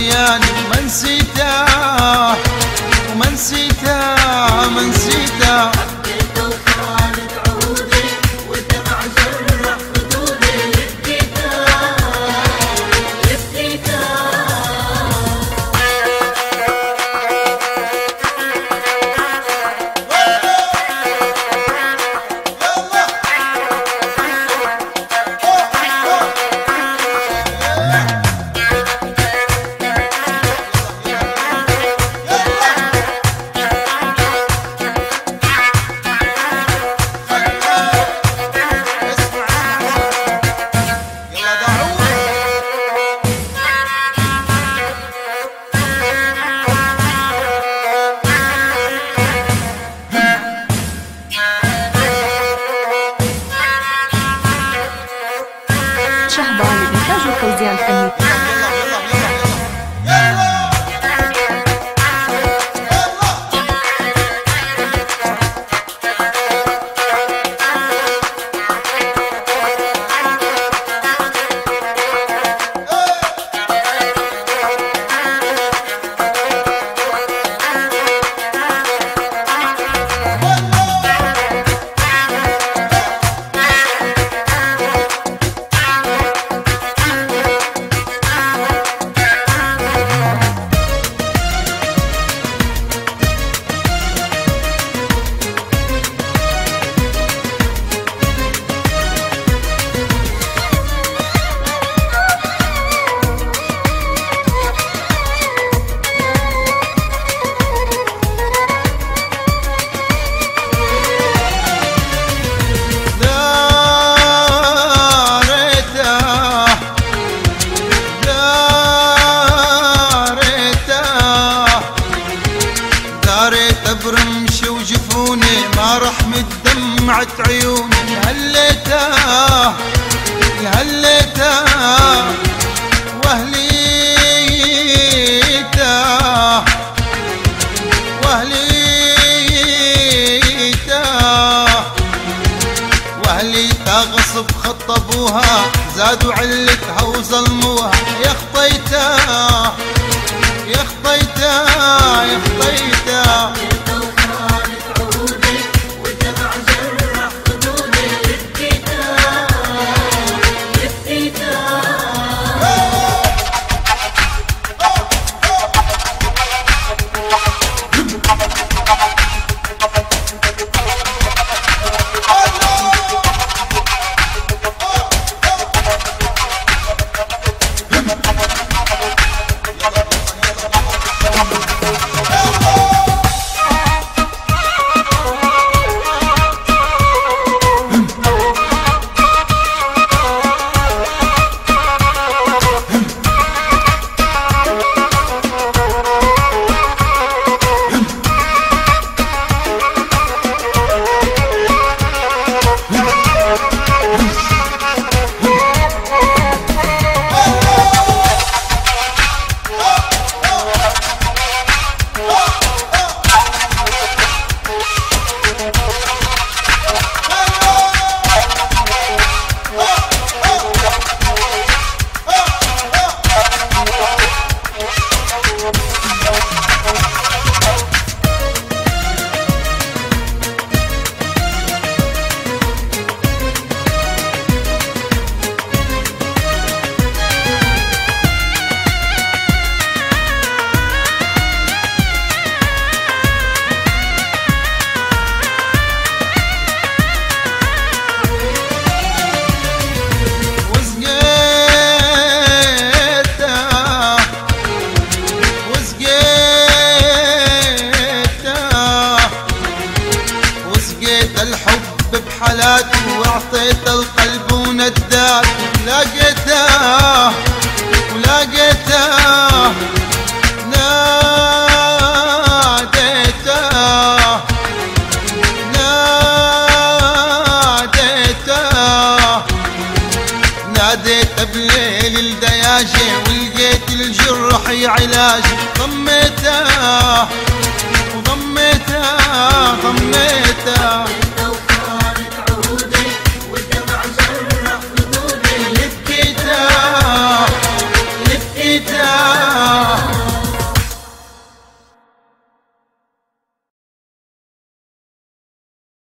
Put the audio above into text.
وياني وما نسيته وما نسيته ما نسيته. حبيته وخانت عهودي والدمع جرح خدودي لفديته لفديته. شهبان لإنتاج والتوزيع الفني. برمشي وجفوني ما رحمت دمعة عيوني. هليته هليته واهليته واهليته واهليته غصب خطبوها زادوا علتها وظلموها. يا خطيته يا خطيته يا خطيته. حبيته وخانت عهودي والدمع جرح خدودي لفديته لفديته. بحالاته واعطيت القلب وندات. لاقيته ولاقيته ناديته ناديته ناديته بليل الدياجي ولقيت الجرح علاجي. ضميته وضميته ضميته